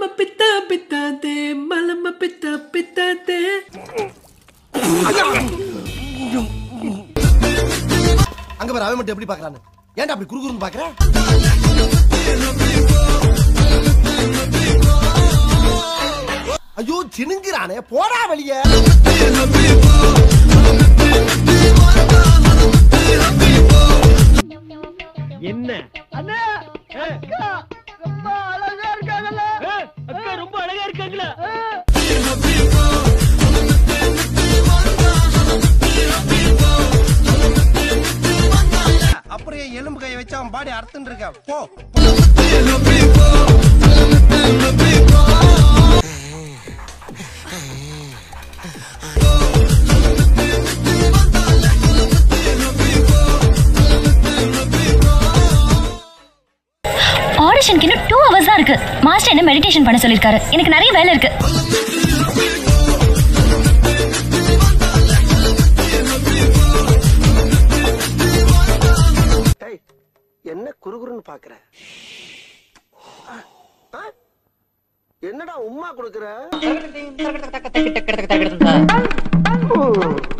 மலம பித்தா பித்தாதே மலம பித்தா பித்தாதே. அங்க பாரு அவன் மட்டும் எப்படி பாக்குறான்னு. ஏன்டா அப்படி குறுகுறுன்னு பாக்குற? ஐயோ சினுங்கிறானே, போடா வெளியே. என்ன அண்ணா அக்கா ரொம்ப அழகா இருக்காங்கல்ல. அக்கா ரொம்ப அழகா இருக்காங்களா? அப்படியே எலும்பு கையை வச்சு அவன் பாடி அறுத்துட்டு இருக்க. போ. ஆடிஷனுக்கு இன்னும் 2 hours தான் இருக்கு. மாஸ்டர் என்ன மெடிடேஷன் பண்ண சொல்லிருக்காரு. எனக்கு நிறைய வேலை இருக்கு. என்ன குறுகுறுன்னு பாக்குற? என்னடா உம்மா கொடுக்குற?